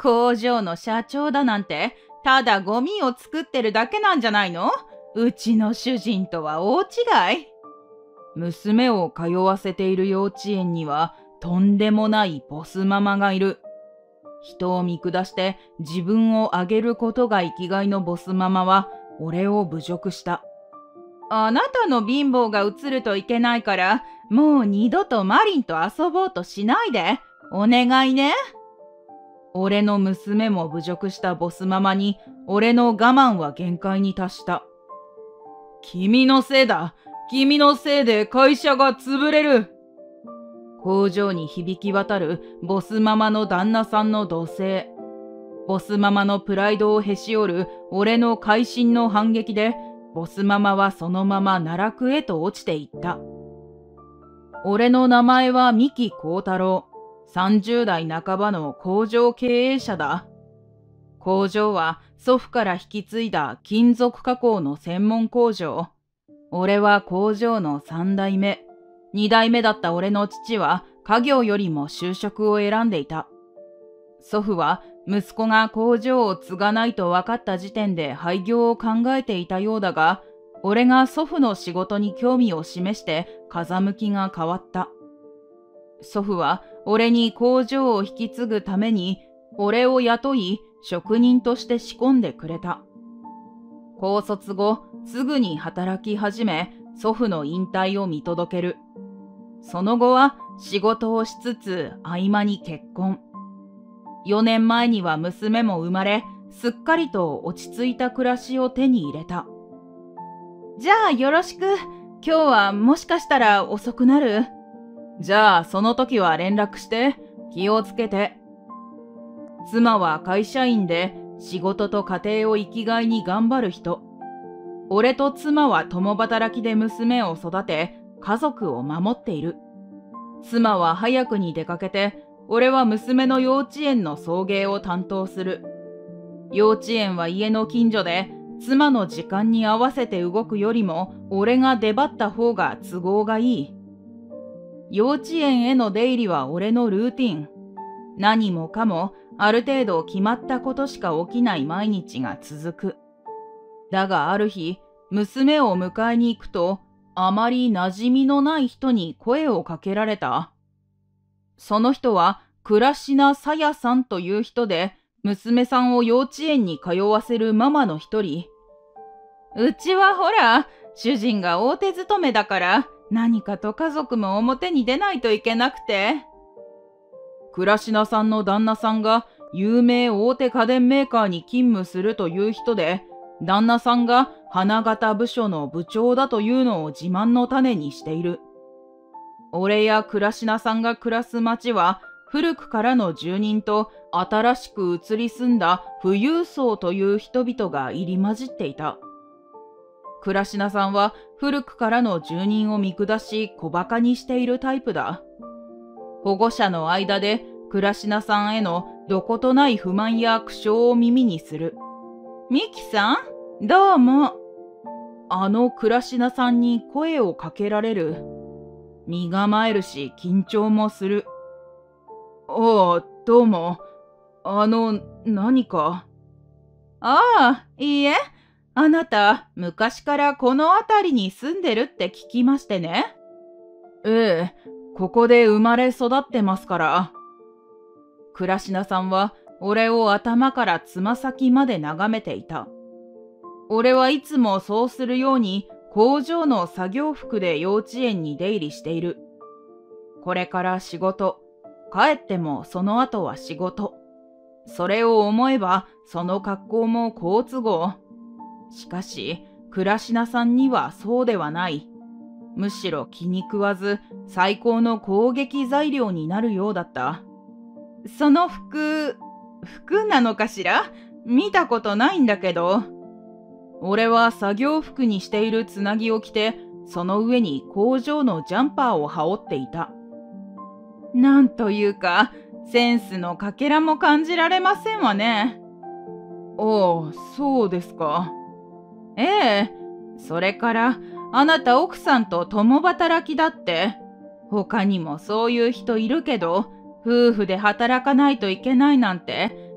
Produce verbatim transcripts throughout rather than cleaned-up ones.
工場の社長だなんて、ただゴミを作ってるだけなんじゃないの？うちの主人とは大違い。 娘を通わせている幼稚園にはとんでもないボスママがいる。人を見下して自分を上げることが生きがいのボスママは俺を侮辱した。 あなたの貧乏が映るといけないから、もう二度とマリンと遊ぼうとしないで。お願いね。 俺の娘も侮辱したボスママに俺の我慢は限界に達した。君のせいだ。君のせいで会社が潰れる。工場に響き渡るボスママの旦那さんの怒声。ボスママのプライドをへし折る俺の会心の反撃で、ボスママはそのまま奈落へと落ちていった。俺の名前は三木幸太郎。さんじゅう代半ばの工場経営者だ。工場は祖父から引き継いだ金属加工の専門工場。俺は工場のさん代目。に代目だった俺の父は家業よりも就職を選んでいた。祖父は息子が工場を継がないと分かった時点で廃業を考えていたようだが、俺が祖父の仕事に興味を示して風向きが変わった。祖父は俺に工場を引き継ぐために俺を雇い職人として仕込んでくれた。高卒後すぐに働き始め、祖父の引退を見届ける。その後は仕事をしつつ合間に結婚。よねんまえには娘も生まれ、すっかりと落ち着いた暮らしを手に入れた。 じゃあよろしく。今日はもしかしたら遅くなる？ じゃあその時は連絡して。気をつけて。妻は会社員で仕事と家庭を生きがいに頑張る人。俺と妻は共働きで娘を育て、家族を守っている。妻は早くに出かけて、俺は娘の幼稚園の送迎を担当する。幼稚園は家の近所で、妻の時間に合わせて動くよりも俺が出張った方が都合がいい。幼稚園への出入りは俺のルーティン。何もかもある程度決まったことしか起きない毎日が続く。だがある日、娘を迎えに行くと、あまり馴染みのない人に声をかけられた。その人は倉科さやさんという人で、娘さんを幼稚園に通わせるママの一人。 うちはほら、主人が大手勤めだから、何かと家族も表に出ないといけなくて。 倉科さんの旦那さんが有名大手家電メーカーに勤務するという人で、旦那さんが花形部署の部長だというのを自慢の種にしている。俺や倉科さんが暮らす町は古くからの住人と新しく移り住んだ富裕層という人々が入り混じっていた。倉科さんは古くからの住人を見下し小馬鹿にしているタイプだ。保護者の間で倉科さんへのどことない不満や苦笑を耳にする。 ミキさん、どうも。 あの倉科さんに声をかけられる。身構えるし緊張もする。ああ、どうも。あの、何か。 ああ、いいえ。あなた、昔からこの辺りに住んでるって聞きましてね。 ええ、ここで生まれ育ってますから。倉科さんは俺を頭からつま先まで眺めていた。俺はいつもそうするように工場の作業服で幼稚園に出入りしている。これから仕事、帰ってもその後は仕事。それを思えばその格好も好都合。しかし、倉科さんにはそうではない。むしろ気に食わず最高の攻撃材料になるようだった。 その服、服なのかしら？見たことないんだけど。 俺は作業服にしているつなぎを着て、その上に工場のジャンパーを羽織っていた。 なんというか、センスのかけらも感じられませんわね。 ああ、そうですか。 ええ、それから、あなた奥さんと共働きだって。他にもそういう人いるけど、夫婦で働かないといけないなんて、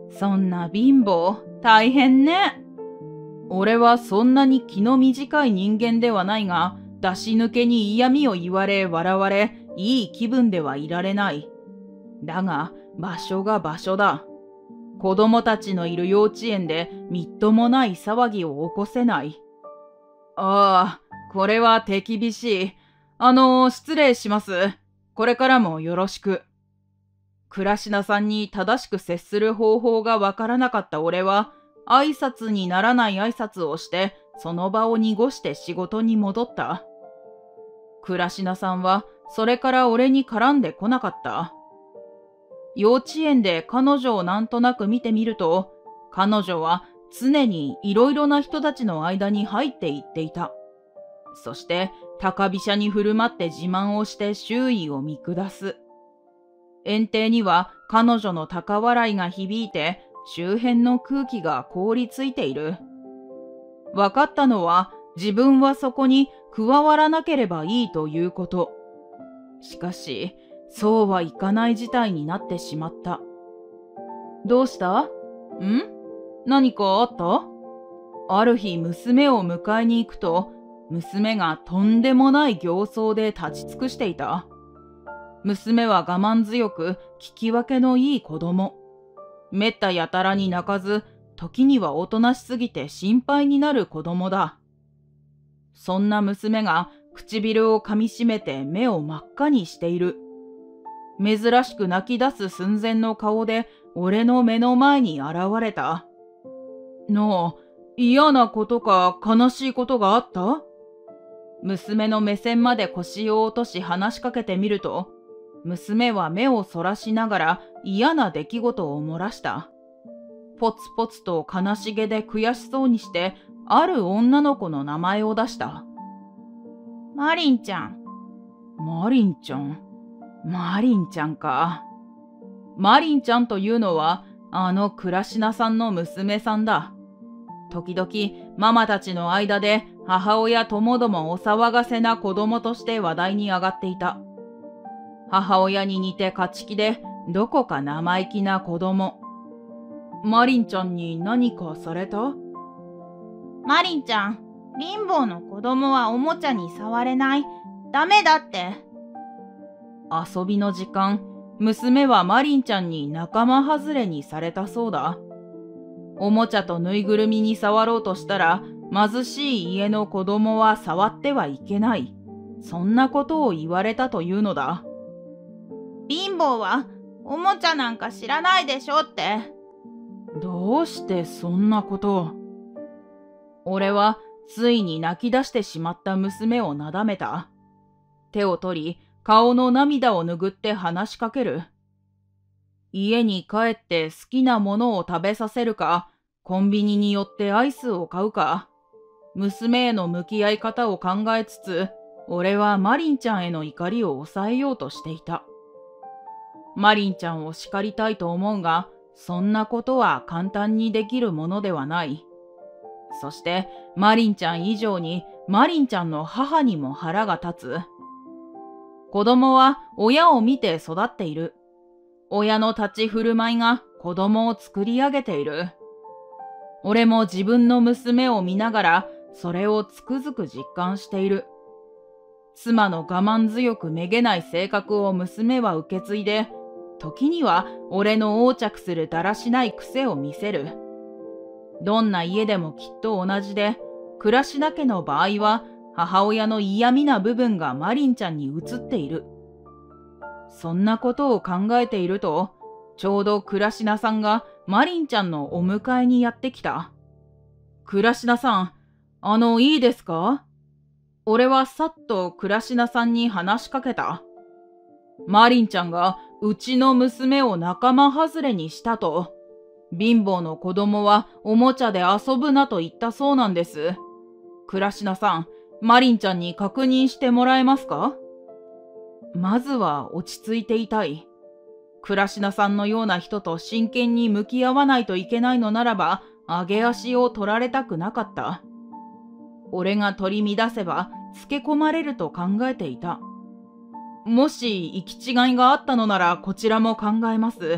そんな貧乏、大変ね。 俺はそんなに気の短い人間ではないが、出し抜けに嫌味を言われ笑われ、いい気分ではいられない。だが、場所が場所だ。子供たちのいる幼稚園でみっともない騒ぎを起こせない。ああ、これは手厳しい。あの、失礼します。これからもよろしく。倉科さんに正しく接する方法がわからなかった俺は、挨拶にならない挨拶をして、その場を濁して仕事に戻った。倉科さんは、それから俺に絡んでこなかった。幼稚園で彼女をなんとなく見てみると、彼女は常にいろいろな人たちの間に入っていっていた。そして、高飛車に振る舞って自慢をして周囲を見下す。園庭には彼女の高笑いが響いて、周辺の空気が凍りついている。分かったのは、自分はそこに加わらなければいいということ。しかし、そうはいかない事態になってしまった。どうした？ん？何かあった？ある日娘を迎えに行くと、娘がとんでもない形相で立ち尽くしていた。娘は我慢強く聞き分けのいい子供。めったやたらに泣かず、時にはおとなしすぎて心配になる子供だ。そんな娘が唇を噛みしめて目を真っ赤にしている。珍しく泣き出す寸前の顔で俺の目の前に現れた。なあ、嫌なことか悲しいことがあった？娘の目線まで腰を落とし話しかけてみると、娘は目をそらしながら嫌な出来事を漏らした。ポツポツと悲しげで悔しそうにして、ある女の子の名前を出した。 マリンちゃん。 マリンちゃん。マリンちゃんか。マリンちゃんというのは、あの倉科さんの娘さんだ。時々ママたちの間で母親ともどもお騒がせな子供として話題に上がっていた。母親に似て勝ち気でどこか生意気な子供。マリンちゃんに何かされた？ マリンちゃん、貧乏の子供はおもちゃに触れない。ダメだって。 遊びの時間、娘はマリンちゃんに仲間外れにされたそうだ。おもちゃとぬいぐるみに触ろうとしたら、貧しい家の子供は触ってはいけない。そんなことを言われたというのだ。 貧乏はおもちゃなんか知らないでしょって。 どうしてそんなことを？俺はついに泣き出してしまった娘をなだめた。手を取り、顔の涙を拭って話しかける。家に帰って好きなものを食べさせるか、コンビニに寄ってアイスを買うか、娘への向き合い方を考えつつ、俺はマリンちゃんへの怒りを抑えようとしていた。マリンちゃんを叱りたいと思うが、そんなことは簡単にできるものではない。そしてマリンちゃん以上にマリンちゃんの母にも腹が立つ。子供は親を見て育っている。親の立ち振る舞いが子供を作り上げている。俺も自分の娘を見ながらそれをつくづく実感している。妻の我慢強くめげない性格を娘は受け継いで、時には俺の横着するだらしない癖を見せる。どんな家でもきっと同じで、倉科家の場合は母親の嫌味な部分がマリンちゃんに移っている。そんなことを考えていると、ちょうど倉科さんがマリンちゃんのお迎えにやってきた。倉科さん、あの、いいですか？俺はさっと倉科さんに話しかけた。マリンちゃんがうちの娘を仲間外れにしたと。貧乏の子供はおもちゃで遊ぶなと言ったそうなんです。倉科さん、マリンちゃんに確認してもらえますか？まずは落ち着いていたい。倉科さんのような人と真剣に向き合わないといけないのならば、上げ足を取られたくなかった。俺が取り乱せばつけ込まれると考えていた。もし行き違いがあったのならこちらも考えます。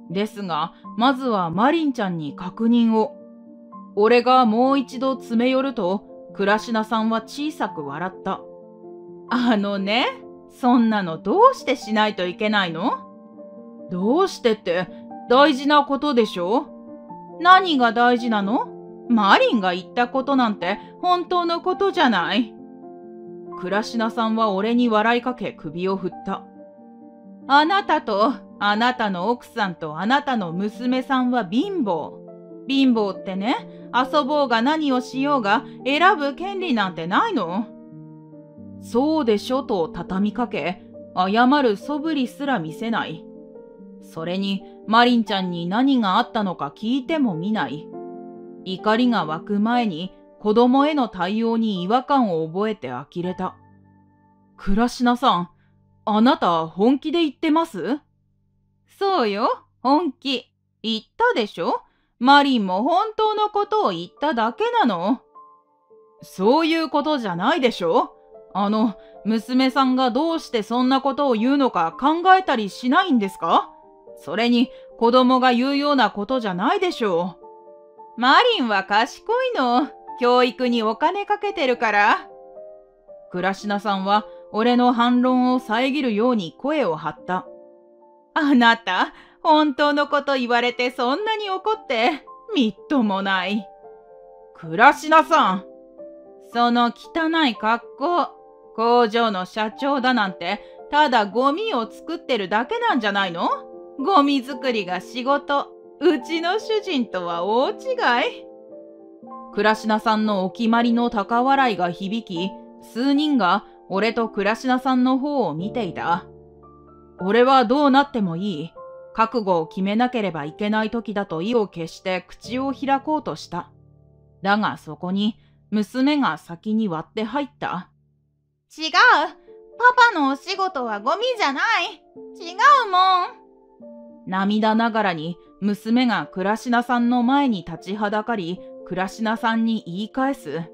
ですが、まずはマリンちゃんに確認を。俺がもう一度詰め寄ると、クラシナさんは小さく笑った。 あのね、そんなのどうしてしないといけないの？ どうしてって大事なことでしょ？ 何が大事なの？マリンが言ったことなんて本当のことじゃない。 クラシナさんは俺に笑いかけ首を振った。 あなたとあなたの奥さんとあなたの娘さんは貧乏。貧乏ってね、遊ぼうが何をしようが選ぶ権利なんてないの？ そうでしょと畳みかけ、謝る素振りすら見せない。それにマリンちゃんに何があったのか聞いてもみない。怒りが湧く前に子供への対応に違和感を覚えて呆れた。クラシナさん、あなた本気で言ってます？ そうよ、本気。言ったでしょ？マリンも本当のことを言っただけなの。 そういうことじゃないでしょ？あの、娘さんがどうしてそんなことを言うのか考えたりしないんですか？それに子供が言うようなことじゃないでしょう。マリンは賢いの。教育にお金かけてるから。 クラシナさんは俺の反論を遮るように声を張った。 あなた、本当のこと言われてそんなに怒って、みっともない。 クラシナさん。 その汚い格好、工場の社長だなんて、ただゴミを作ってるだけなんじゃないの？ゴミ作りが仕事。うちの主人とは大違い。 クラシナさんのお決まりの高笑いが響き、数人が俺とクラシナさんの方を見ていた。俺はどうなってもいい。覚悟を決めなければいけない時だと意を決して口を開こうとした。だがそこに娘が先に割って入った。 違う。パパのお仕事はゴミじゃない。違うもん。 涙ながらに娘がクラシナさんの前に立ちはだかり、クラシナさんに言い返す。違う。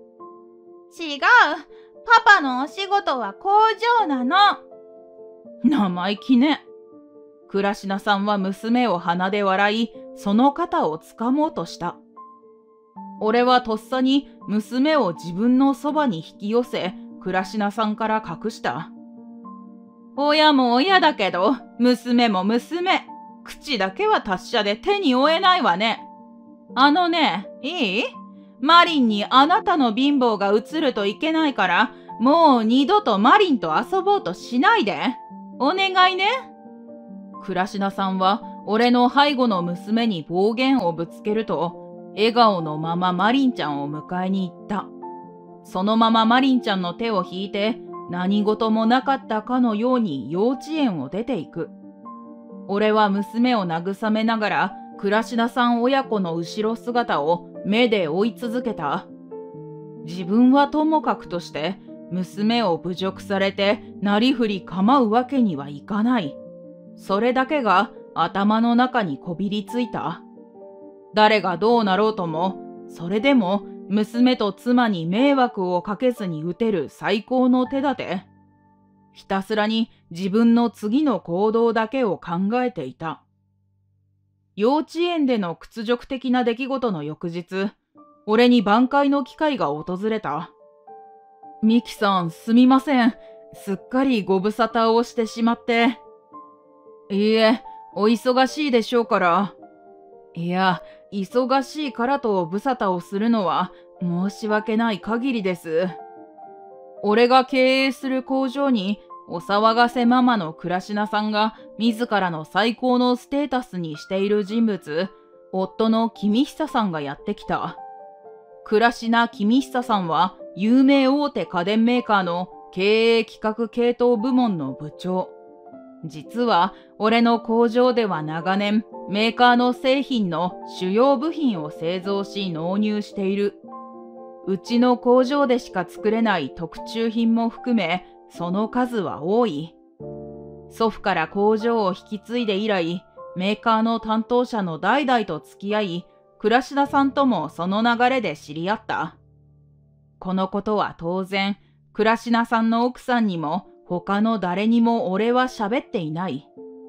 パパのお仕事は工場なの。 生意気ね。クラシナさんは娘を鼻で笑い、その肩をつかもうとした。俺はとっさに娘を自分のそばに引き寄せ、クラシナさんから隠した。 親も親だけど、娘も娘。口だけは達者で手に負えないわね。あのね、いい？マリンにあなたの貧乏が映るといけないから、もう二度とマリンと遊ぼうとしないで。お願いね。 クラシナさんは俺の背後の娘に暴言をぶつけると、笑顔のままマリンちゃんを迎えに行った。そのままマリンちゃんの手を引いて、何事もなかったかのように幼稚園を出ていく。俺は娘を慰めながら、クラシナさん親子の後ろ姿を目で追い続けた。自分はともかくとして、娘を侮辱されてなりふり構うわけにはいかない。それだけが頭の中にこびりついた。誰がどうなろうとも、それでも娘と妻に迷惑をかけずに打てる最高の手立て。ひたすらに自分の次の行動だけを考えていた。幼稚園での屈辱的な出来事の翌日、俺に挽回の機会が訪れた。ミキさん、すみません。すっかりご無沙汰をしてしまって。いいえ、お忙しいでしょうから。いや、忙しいからと無沙汰をするのは申し訳ない限りです。俺が経営する工場にお騒がせママのクラシナさんが自らの最高のステータスにしている人物、夫の君久さんがやってきた。クラシナ君久さんは有名大手家電メーカーの経営企画系統部門の部長。実は俺の工場では長年メーカーの製品の主要部品を製造し納入している。うちの工場でしか作れない特注品も含め、その数は多い。祖父から工場を引き継いで以来、メーカーの担当者の代々と付き合い、クラシナさんともその流れで知り合った。このことは当然、クラシナさんの奥さんにも他の誰にも俺は喋っていない。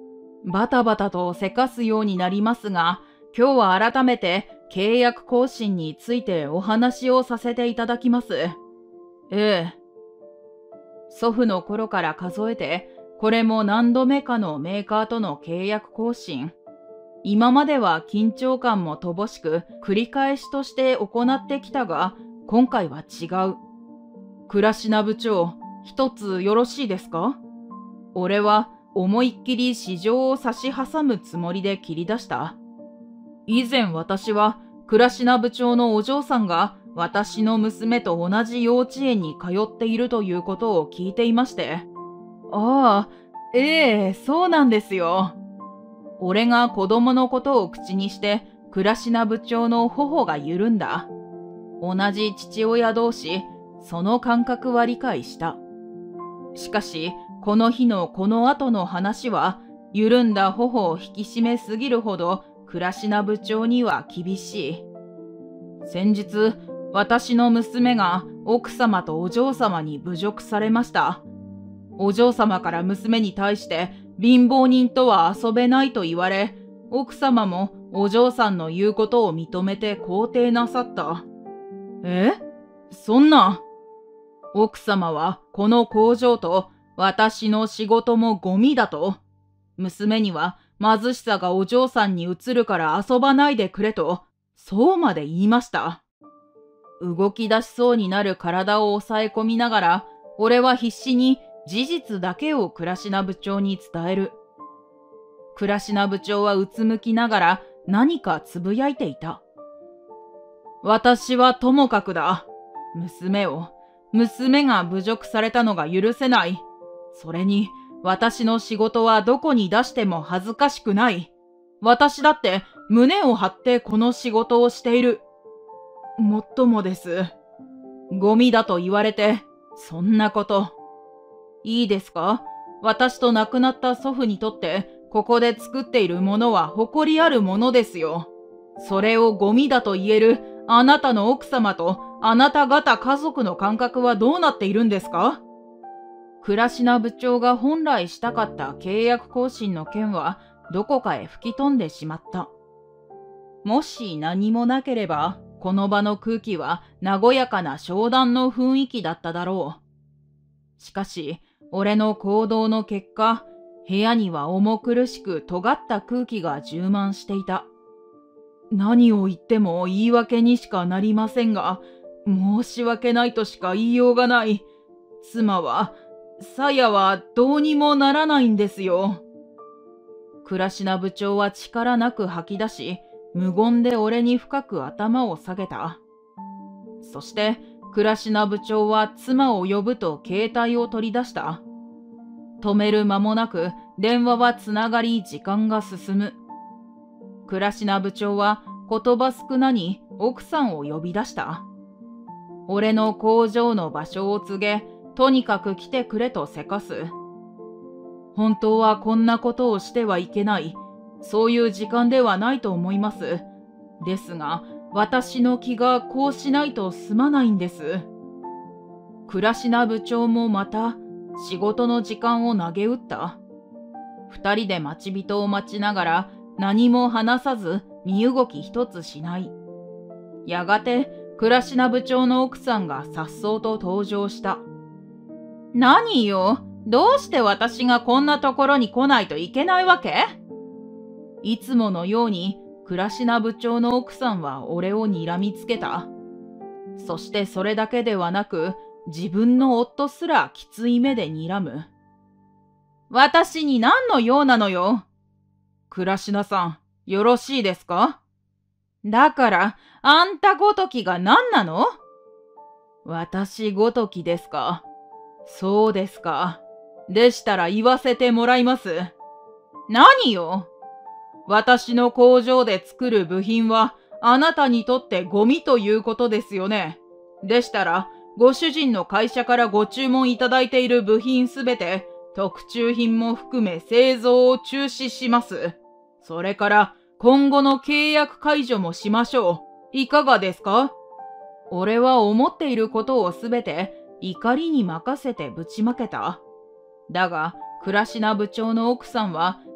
バタバタとせかすようになりますが、今日は改めて契約更新についてお話をさせていただきます。 ええ。 祖父の頃から数えて、これも何度目かのメーカーとの契約更新。今までは緊張感も乏しく繰り返しとして行ってきたが、今回は違う。倉科部長、一つよろしいですか？俺は思いっきり市場を差し挟むつもりで切り出した。以前私は倉科部長のお嬢さんが私の娘と同じ幼稚園に通っているということを聞いていまして。ああ、ええ、そうなんですよ。俺が子供のことを口にして倉科部長の頬が緩んだ。同じ父親同士、その感覚は理解した。しかし、この日のこの後の話は、緩んだ頬を引き締めすぎるほど、倉科部長には厳しい。先日、私の娘が奥様とお嬢様に侮辱されました。お嬢様から娘に対して貧乏人とは遊べないと言われ、奥様もお嬢さんの言うことを認めて肯定なさった。え？そんな。奥様はこの工場と私の仕事もゴミだと。娘には貧しさがお嬢さんに移るから遊ばないでくれと、そうまで言いました。動き出しそうになる体を抑え込みながら、俺は必死に事実だけを倉科部長に伝える。倉科部長はうつむきながら何かつぶやいていた。私はともかくだ。娘を、娘が侮辱されたのが許せない。それに、私の仕事はどこに出しても恥ずかしくない。私だって胸を張ってこの仕事をしている。もっともです。ゴミだと言われて、そんなこと。いいですか？私と亡くなった祖父にとって、ここで作っているものは誇りあるものですよ。それをゴミだと言えるあなたの奥様とあなた方家族の感覚はどうなっているんですか？倉科部長が本来したかった契約更新の件はどこかへ吹き飛んでしまった。もし何もなければ、この場の空気は和やかな商談の雰囲気だっただろう。しかし、俺の行動の結果、部屋には重苦しく尖った空気が充満していた。何を言っても言い訳にしかなりませんが、申し訳ないとしか言いようがない。妻は、さやはどうにもならないんですよ。倉科部長は力なく吐き出し、無言で俺に深く頭を下げた。そして、倉科部長は妻を呼ぶと携帯を取り出した。止める間もなく電話はつながり時間が進む。倉科部長は言葉少なに奥さんを呼び出した。俺の工場の場所を告げ、とにかく来てくれとせかす。本当はこんなことをしてはいけない。そういう時間ではないと思います。ですが、私の気がこうしないと済まないんです。倉科部長もまた仕事の時間を投げ打った。二人で待ち人を待ちながら何も話さず身動き一つしない。やがて倉科部長の奥さんが颯爽と登場した。何よ、どうして私がこんなところに来ないといけないわけ？いつものように倉科部長の奥さんは俺を睨みつけた。そしてそれだけではなく、自分の夫すらきつい目で睨む。私に何の用なのよ。倉科さん、よろしいですか？だから、あんたごときが何なの？私ごときですか。そうですか。でしたら言わせてもらいます。何よ。私の工場で作る部品はあなたにとってゴミということですよね。でしたら、ご主人の会社からご注文いただいている部品すべて、特注品も含め製造を中止します。それから今後の契約解除もしましょう。いかがですか？俺は思っていることをすべて怒りに任せてぶちまけた。だが、倉科部長の奥さんは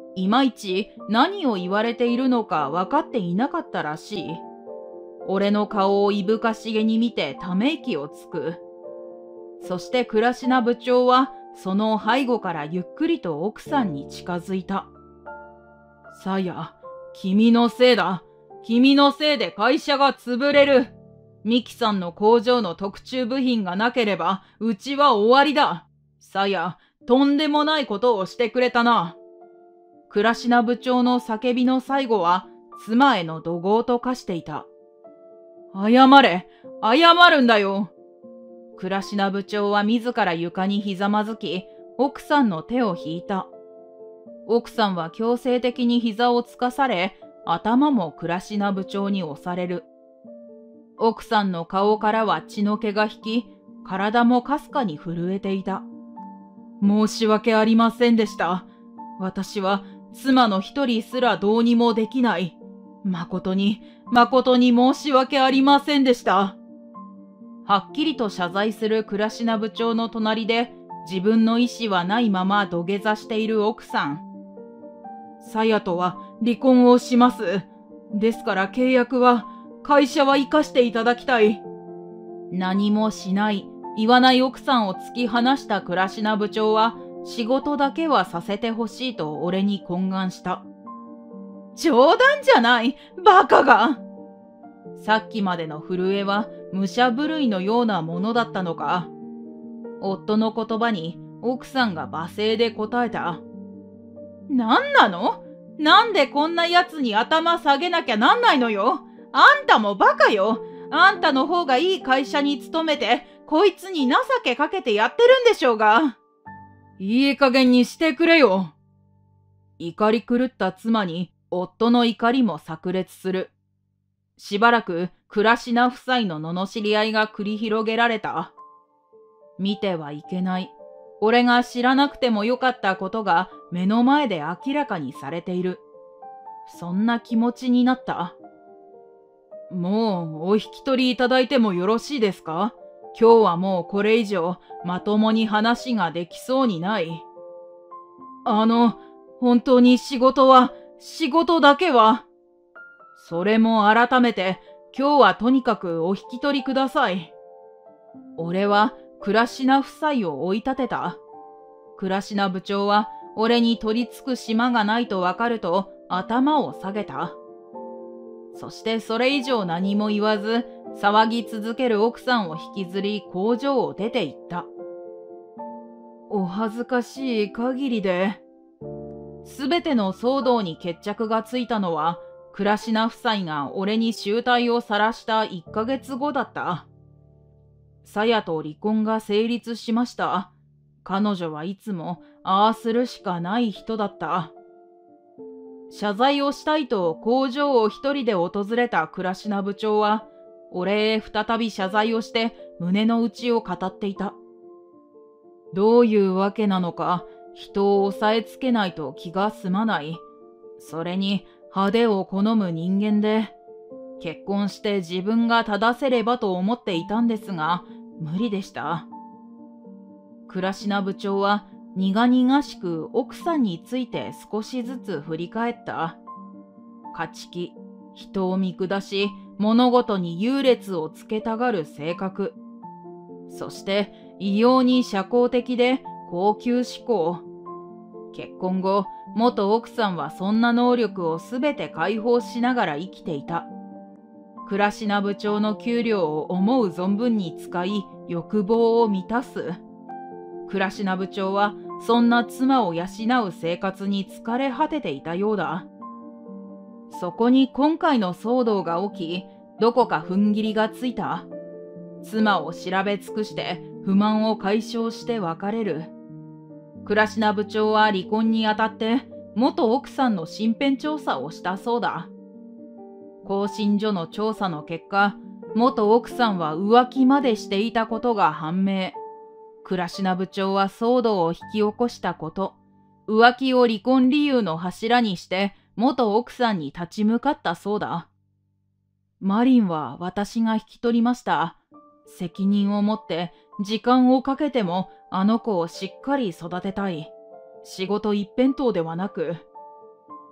いまいち何を言われているのか分かっていなかったらしい。俺の顔をいぶかしげに見てため息をつく。そして倉科部長はその背後からゆっくりと奥さんに近づいた。さや、君のせいだ。君のせいで会社が潰れる。ミキさんの工場の特注部品がなければうちは終わりだ。さや、とんでもないことをしてくれたな。倉科部長の叫びの最後は妻への怒号と化していた。謝れ、謝るんだよ。倉科部長は自ら床にひざまずき、奥さんの手を引いた。奥さんは強制的に膝をつかされ、頭も倉科部長に押される。奥さんの顔からは血の気が引き、体もかすかに震えていた。申し訳ありませんでした。私は妻の一人すらどうにもできない。誠に、誠に申し訳ありませんでした。はっきりと謝罪する倉科部長の隣で、自分の意思はないまま土下座している奥さん。さやとは離婚をします。ですから契約は、会社は生かしていただきたい。何もしない、言わない奥さんを突き放した倉科部長は、仕事だけはさせてほしいと俺に懇願した。冗談じゃない、バカが。さっきまでの震えは武者震いのようなものだったのか。夫の言葉に奥さんが罵声で答えた。なんなの？なんでこんな奴に頭下げなきゃなんないのよ。あんたもバカよ。あんたの方がいい会社に勤めて、こいつに情けかけてやってるんでしょうが。いい加減にしてくれよ。怒り狂った妻に夫の怒りも炸裂する。しばらく倉科夫妻の罵り合いが繰り広げられた。見てはいけない。俺が知らなくてもよかったことが目の前で明らかにされている。そんな気持ちになった。もうお引き取りいただいてもよろしいですか？今日はもうこれ以上まともに話ができそうにない。あの、本当に仕事は、仕事だけは。それも改めて、今日はとにかくお引き取りください。俺は倉科夫妻を追い立てた。倉科部長は俺に取り付く島がないとわかると頭を下げた。そしてそれ以上何も言わず、騒ぎ続ける奥さんを引きずり工場を出て行った。お恥ずかしい限りで。すべての騒動に決着がついたのは、倉科夫妻が俺に醜態を晒したいっかげつごだった。さやと離婚が成立しました。彼女はいつもああするしかない人だった。謝罪をしたいと工場を一人で訪れた倉科部長は、俺へ再び謝罪をして胸の内を語っていた。どういうわけなのか、人を抑えつけないと気が済まない。それに派手を好む人間で、結婚して自分が正せればと思っていたんですが、無理でした。倉科部長は苦々しく奥さんについて少しずつ振り返った。勝ち気、人を見下し、物事に優劣をつけたがる性格。そして異様に社交的で高級志向。結婚後、元奥さんはそんな能力をすべて解放しながら生きていた。倉科部長の給料を思う存分に使い、欲望を満たす。倉科部長はそんな妻を養う生活に疲れ果てていたようだ。そこに今回の騒動が起き、どこか踏ん切りがついた。妻を調べ尽くして不満を解消して別れる。倉科部長は離婚にあたって元奥さんの身辺調査をしたそうだ。更新所の調査の結果、元奥さんは浮気までしていたことが判明。倉科部長は騒動を引き起こしたこと、浮気を離婚理由の柱にして元奥さんに立ち向かったそうだ。マリンは私が引き取りました。責任を持って時間をかけてもあの子をしっかり育てたい。仕事一辺倒ではなく。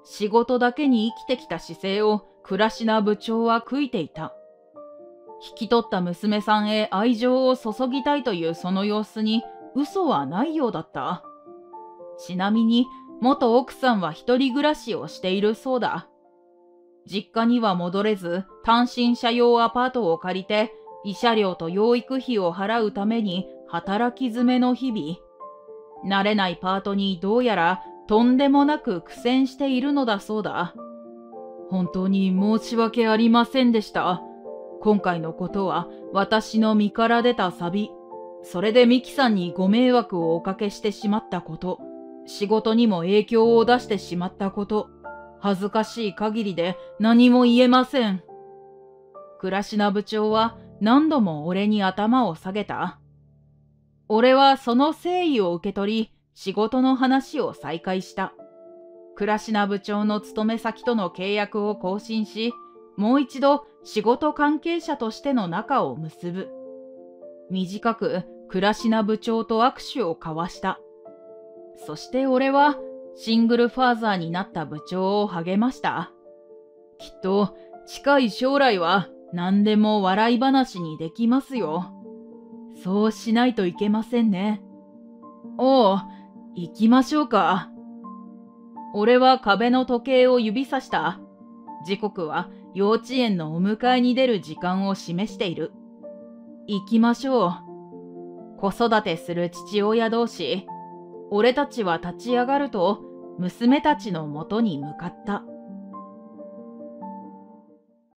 仕事だけに生きてきた姿勢を倉科部長は悔いていた。引き取った娘さんへ愛情を注ぎたいというその様子に嘘はないようだった。ちなみに元奥さんは一人暮らしをしているそうだ。実家には戻れず単身者用アパートを借りて慰謝料と養育費を払うために働き詰めの日々。慣れないパートにどうやらとんでもなく苦戦しているのだそうだ。本当に申し訳ありませんでした。今回のことは私の身から出たサビ。それでミキさんにご迷惑をおかけしてしまったこと。仕事にも影響を出してしまったこと。恥ずかしい限りで何も言えません。倉科部長は何度も俺に頭を下げた。俺はその誠意を受け取り、仕事の話を再開した。倉科部長の勤め先との契約を更新し、もう一度仕事関係者としての仲を結ぶ。短く倉科部長と握手を交わした。そして俺はシングルファーザーになった部長を励ました。きっと近い将来は何でも笑い話にできますよ。そうしないといけませんね。おう、行きましょうか。俺は壁の時計を指さした。時刻は幼稚園のお迎えに出る時間を示している。行きましょう。子育てする父親同士。俺たちは立ち上がると娘たちのもとに向かった。